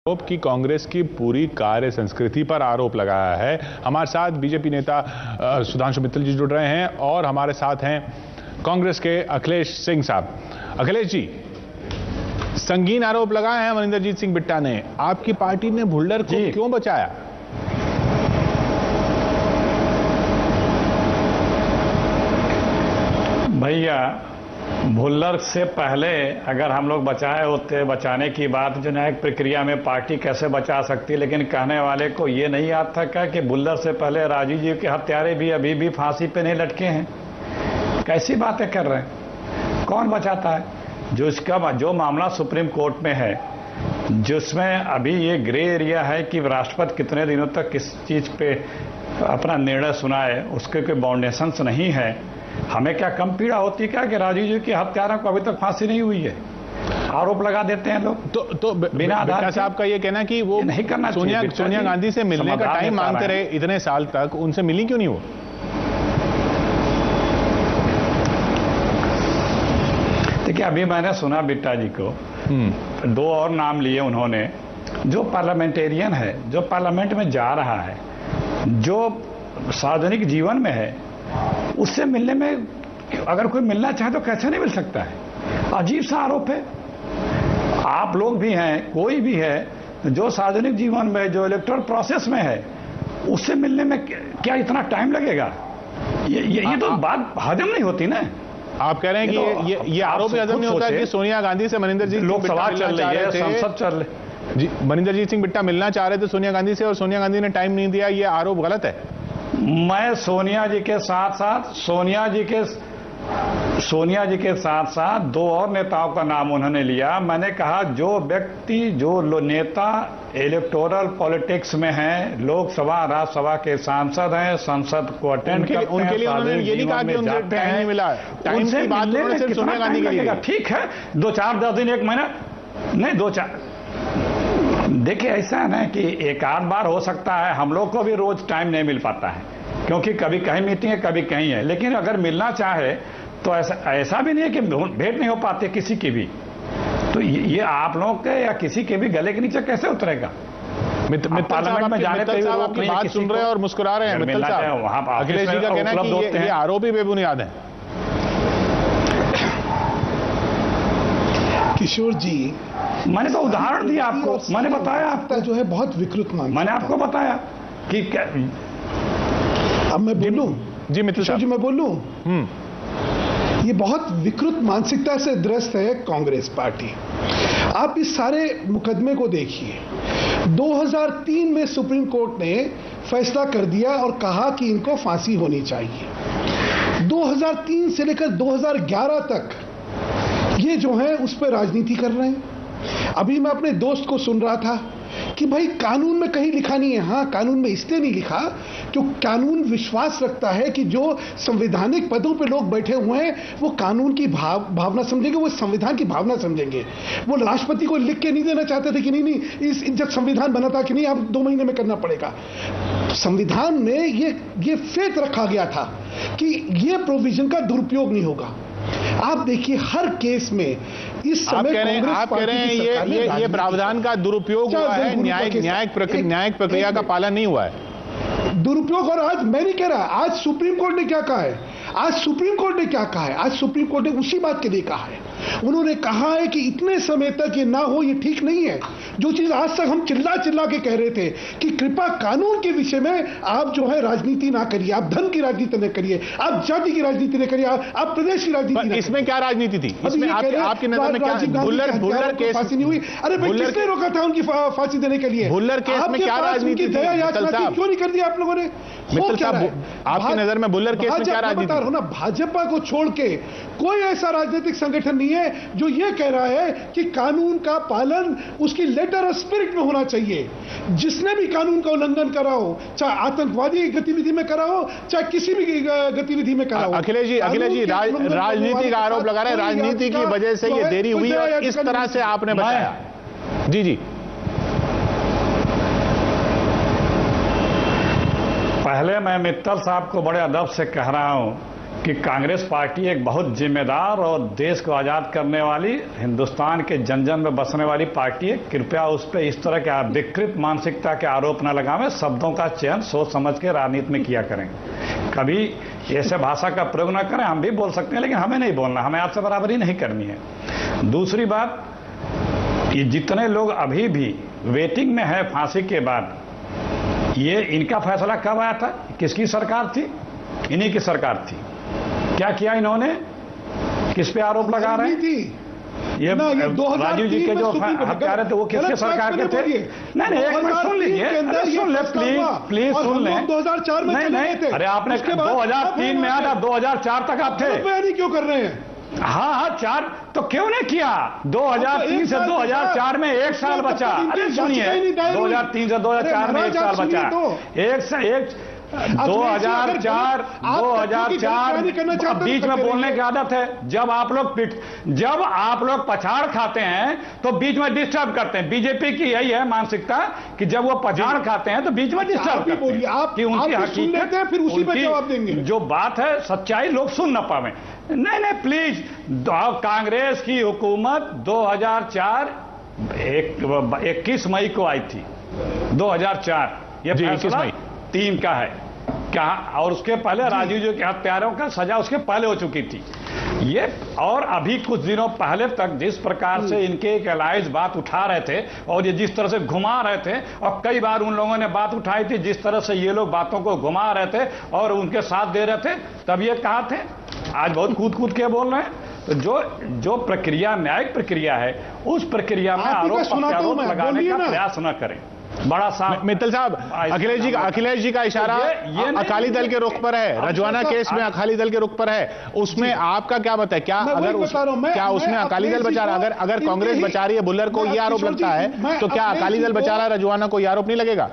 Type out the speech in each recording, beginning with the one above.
आरोप की कांग्रेस की पूरी कार्य संस्कृति पर आरोप लगाया है। हमारे साथ बीजेपी नेता सुधांशु मित्तल जी जुड़ रहे हैं और हमारे साथ हैं कांग्रेस के अखिलेश सिंह साहब। अखिलेश जी, संगीन आरोप लगाए हैं मनिंदरजीत सिंह बिट्टा ने। आपकी पार्टी ने भुल्लर को क्यों बचाया? भैया, भुल्लर से पहले अगर हम लोग बचाए होते, बचाने की बात जो न्यायिक प्रक्रिया में पार्टी कैसे बचा सकती, लेकिन कहने वाले को ये नहीं याद था क्या कि भुल्लर से पहले राजू जी के हत्यारे भी अभी भी फांसी पे नहीं लटके हैं। कैसी बातें कर रहे हैं? कौन बचाता है? जो मामला सुप्रीम कोर्ट में है, जिसमें अभी ये ग्रे एरिया है कि राष्ट्रपति कितने दिनों तक किस चीज पे अपना निर्णय सुनाए, उसके कोई बाउंडेशंस नहीं है। हमें क्या कम पीड़ा होती क्या कि राजीव जी के हत्यारों को अभी तक फांसी नहीं हुई है? आरोप लगा देते हैं लोग। तो बिना आधार के। साहब का ये कहना कि वो नहीं करना चाहिए। सोनिया गांधी से मिलने का टाइम मांगते रहे इतने साल तक, उनसे मिली क्यों नहीं वो? देखिए, अभी मैंने सुना बिट्टा जी को, दो और नाम लिए उन्होंने। जो पार्लियामेंटेरियन है, जो पार्लियामेंट में जा रहा है, जो सार्वजनिक जीवन में है, उससे मिलने में अगर कोई मिलना चाहे तो कैसे नहीं मिल सकता है? अजीब सा आरोप है। आप लोग भी हैं, कोई भी है जो सार्वजनिक जीवन में, जो इलेक्टोरल प्रोसेस में है, उससे मिलने में क्या इतना टाइम लगेगा? ये तो बात हजम नहीं होती ना। आप कह रहे हैं कि ये आरोप हजम नहीं होता है कि सोनिया गांधी से मनिंदरजीत लोकसभा चल रही है, संसद चल रही जी, मनिंदरजीत सिंह बिट्टा मिलना चाह रहे थे सोनिया गांधी से और सोनिया गांधी ने टाइम नहीं दिया, ये आरोप गलत है? मैं सोनिया जी के साथ साथ दो और नेताओं का नाम उन्होंने लिया। मैंने कहा जो व्यक्ति, जो नेता इलेक्टोरल पॉलिटिक्स में हैं, लोकसभा राज्यसभा के सांसद हैं, संसद को अटेंड करते हैं, उनके लिए उन्होंने ये नहीं कहा कि उनसे टाइम नहीं मिला। टाइम की बात उन्होंने सिर्फ सोनिया गांधी के लिए। ठीक है, 2-4-10 दिन, 1 महीना नहीं, 2-4। देखिए, ऐसा है ना कि एक आध बार हो सकता है, हम लोग को भी रोज टाइम नहीं मिल पाता है, क्योंकि कभी कहीं मीटिंग है, कभी कहीं है। लेकिन अगर मिलना चाहे तो ऐसा भी नहीं है कि भेंट नहीं हो पाते किसी की भी। तो ये आप लोगों के या किसी के भी गले के नीचे कैसे उतरेगा? पार्लियामेंट में जाने पर आप आपकी बात सुन रहे हैं और मुस्कुरा रहे हैं। मित्तल साहब, अखिलेश जी का कहना है कि ये आरोप ही बेबुनियाद है। किशोर जी, मैंने तो उदाहरण दिया आपको, मैंने बताया आपको जो है बहुत विकृत मानसिकता। मैंने आपको बताया कि अब मैं बोलूं? जी मित्तल साहब, जी मैं बोलूं? ये बहुत विकृत मानसिकता से ग्रस्त है कांग्रेस पार्टी। आप इस सारे मुकदमे को देखिए। 2003 में सुप्रीम कोर्ट ने फैसला कर दिया और कहा कि इनको फांसी होनी चाहिए। 2003 से लेकर 2011 तक ये जो है उस पर राजनीति कर रहे हैं। अभी मैं अपने दोस्त को सुन रहा था कि भाई कानून में कहीं लिखा नहीं है। हाँ, कानून में इसलिए नहीं लिखा क्योंकि कानून विश्वास रखता है कि जो संवैधानिक पदों पे लोग बैठे हुए हैं वो कानून की भावना समझेंगे, वो संविधान की भावना समझेंगे। वो राष्ट्रपति को लिख के नहीं देना चाहते थे कि नहीं, जब संविधान बना था कि नहीं, आप 2 महीने में करना पड़ेगा। संविधान में ये फेथ रखा गया था कि ये प्रोविजन का दुरुपयोग नहीं होगा। आप देखिए हर केस में इस समय आप कह रहे हैं ये प्रावधान का दुरुपयोग हुआ है, न्यायिक प्रक्रिया का पालन नहीं हुआ है। दुरुपयोग। और आज मैं नहीं कह रहा, आज सुप्रीम कोर्ट ने क्या कहा है? आज सुप्रीम कोर्ट ने उसी बात के लिए कहा है। उन्होंने कहा है कि इतने समय तक ये ना हो, ये ठीक नहीं है। जो चीज आज तक हम चिल्ला के कह रहे थे कि कृपया कानून के विषय में आप जो है राजनीति ना करिए, आप धन की राजनीति न करिए, आप जाति की राजनीति न करिए, आप प्रदेश की राजनीति न। इसमें क्या राजनीति थी? इसमें आपकी नजर में क्या? भुल्लर केस फांसी नहीं हुई। अरे भाई, किसने रोका था उनकी फांसी देने के लिए? भुल्लर केस में क्या राजनीति थी? क्यों नहीं कर दिया आप लोगों ने? आपकी नजर में भुल्लर केस में क्या राजनीति? भाजपा को छोड़ के कोई ऐसा राजनीतिक संगठन नहीं है जो ये कह रहा है कि कानून का पालन उसकी लेटर और स्पिरिट में होना चाहिए। जिसने भी कानून का उल्लंघन करा हो, चाहे आतंकवादी गतिविधि में करा हो, चाहे किसी भी गतिविधि में करा हो। अखिलेश जी राजनीति का आरोप लगा रहे हैं। राजनीति की वजह से ये देरी हुई और इस तरह से आपने बताया। जी, पहले मैं मित्तल साहब को बड़े अदब से कह रहा हूं कि कांग्रेस पार्टी एक बहुत जिम्मेदार और देश को आज़ाद करने वाली, हिंदुस्तान के जन जन में बसने वाली पार्टी है। कृपया उस पर इस तरह के विकृत मानसिकता के आरोप न लगावें। शब्दों का चयन सोच समझ के राजनीति में किया करें। कभी ऐसे भाषा का प्रयोग न करें। हम भी बोल सकते हैं लेकिन हमें नहीं बोलना, हमें आपसे बराबरी नहीं करनी है। दूसरी बात, ये जितने लोग अभी भी वेटिंग में है फांसी के बाद, ये इनका फैसला कब आया था? किसकी सरकार थी? इन्हीं की सरकार थी। क्या किया इन्होंने? किस पे आरोप लगा रहे हैं? ये राजीव जी के जो हत्यारे थे वो किसके सरकार के थे? नहीं, एक मिनट सुन लीजिए, सुन ले प्लीज सुन लें। 2004 में नहीं, अरे आपने 2003 में आया, 2004 तक आप थे। क्यों कर रहे हैं? हाँ, 4 तो क्यों नहीं किया? 2003 से 2004 में 1 साल बचा। अरे सुनिए, 2003 से 2004 में 1 साल बचा। 2004 बीच में बोलने की आदत है। जब आप लोग पछाड़ खाते हैं तो बीच में डिस्टर्ब करते हैं। बीजेपी की यही है मानसिकता कि जब वो पछाड़ खाते हैं तो बीच में डिस्टर्ब करते हैं कि उनकी हकीकत, फिर उसी पे जवाब देंगे। जो बात है सच्चाई लोग सुन न पावे। नहीं प्लीज, कांग्रेस की हुकूमत 2004 21 मई को आई थी। 2004 ये फैसला 3 का है क्या? और उसके पहले राजीव जी के हत्यारों का सजा उसके पहले हो चुकी थी। ये और अभी कुछ दिनों पहले तक जिस प्रकार से इनके एक एलाइज बात उठा रहे थे और ये जिस तरह से घुमा रहे थे, और कई बार उन लोगों ने बात उठाई थी जिस तरह से ये लोग बातों को घुमा रहे थे और उनके साथ दे रहे थे, तब ये कहा थे। आज बहुत कूद के बोल रहे हैं। तो जो प्रक्रिया न्यायिक प्रक्रिया है, उस प्रक्रिया में आरोप प्रत्यारोप लगाने का प्रयास न करें। बड़ा साहब मित्तल साहब, अखिलेश जी का इशारा अकाली दल के रुख पर है। रजवाना केस में अकाली दल के रुख पर है। उसमें आपका क्या मत है? क्या उसमें अकाली दल बचा रहा? अगर कांग्रेस बचा रही है बुल्लर को, ये आरोप लगता है, तो क्या अकाली दल बचा रहा है रजवाना को, ये आरोप नहीं लगेगा?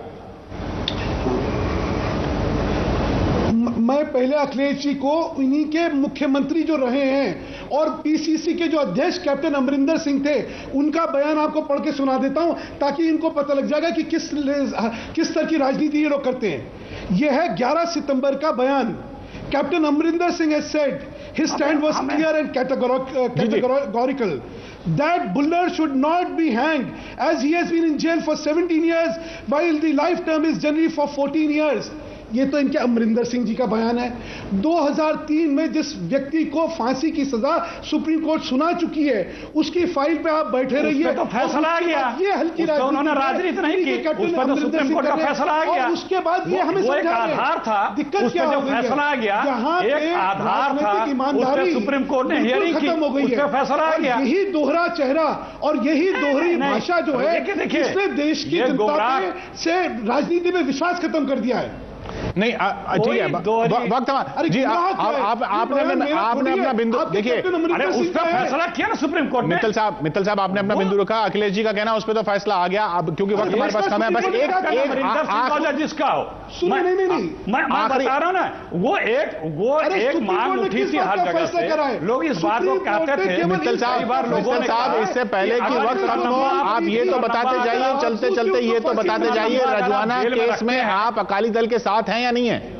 मैं पहले अखिलेश जी को इन्हीं के मुख्यमंत्री जो रहे हैं और पीसीसी के जो अध्यक्ष कैप्टन अमरिंदर सिंह थे, उनका बयान आपको पढ़ के सुना देता हूं ताकि इनको पता लग जाएगा कि किस तरह की राजनीति ये लोग करते हैं। यह है 11 सितंबर का बयान। Captain Amarinder Singh has said his stand was clear and categorical that Bullar should not be hanged as he has been in jail for 17 years while the life term is generally for 14 years. ये तो इनके अमरिंदर सिंह जी का बयान है। 2003 में जिस व्यक्ति को फांसी की सजा सुप्रीम कोर्ट सुना चुकी है, उसकी फाइल पे आप बैठे रहिए। तो फैसला आ गया। ये हल्की उन्होंने राजनीति नहीं की, उस पर तो सुप्रीम कोर्ट का फैसला आ गया। उसके बाद ये हमें एक आधार था, दिक्कत क्या हो गई? फैसला आ गया, एक आधार था, ईमानदारी सुप्रीम कोर्ट ने हियरिंग की, खत्म हो गई है, फैसला आ गया। यही दोहरा चेहरा और यही दोहरी भाषा जो है, इसने देश की जनता से राजनीति में विश्वास खत्म कर दिया है। नहीं ठीक है, वक्त जी आपने अपना बिंदु देखिए। अरे उस पर फैसला किया ना सुप्रीम कोर्ट ने। मित्तल साहब आपने अपना बिंदु रखा। अखिलेश जी का कहना उस पर तो फैसला आ गया। अब क्योंकि वक्त हमारे पास कम है, बस एक जिसका हो नहीं मैं बता रहा हूं ना, वो एक मांग उठी थी हर जगह से। लोग इस बात को कहते थे। मित्तल साहब इससे पहले कि वक्त खत्म हो, आप ये तो बताते जाइए, चलते चलते ये तो बताते जाइए, रजवाना केस में आप अकाली दल के साथ हैं या नहीं है?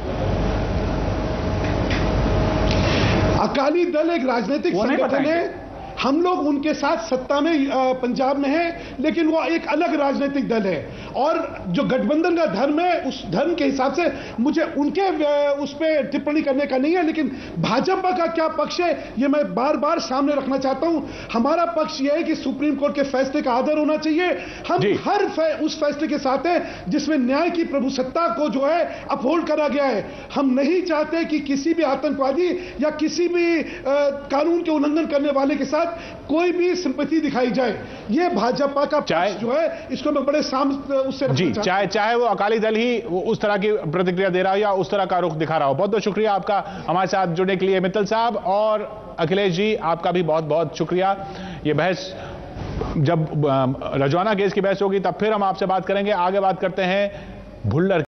अकाली दल एक राजनीतिक संगठन है। हम लोग उनके साथ सत्ता में पंजाब में है, लेकिन वो एक अलग राजनीतिक दल है। और जो गठबंधन का धर्म है, उस धर्म के हिसाब से मुझे उनके उस पर टिप्पणी करने का नहीं है। लेकिन भाजपा का क्या पक्ष है, ये मैं बार बार सामने रखना चाहता हूं। हमारा पक्ष यह है कि सुप्रीम कोर्ट के फैसले का आदर होना चाहिए। हम हर उस फैसले के साथ है जिसमें न्याय की प्रभुसत्ता को जो है अपहोल्ड करा गया है। हम नहीं चाहते कि किसी भी आतंकवादी या किसी भी कानून के उल्लंघन करने वाले के साथ कोई भी सिंपैथी दिखाई जाए। ये भाजपा का पक्ष जो है, इसको मैं बड़े उससे जी, चाहे वो अकाली दल ही उस तरह की प्रतिक्रिया दे रहा हो या उस तरह का रुख दिखा रहा हो। बहुत बहुत शुक्रिया आपका हमारे साथ जुड़ने के लिए मित्तल साहब, और अखिलेश जी आपका भी बहुत बहुत शुक्रिया। ये बहस जब रजवाना केस की बहस होगी तब फिर हम आपसे बात करेंगे। आगे बात करते हैं भुल्लर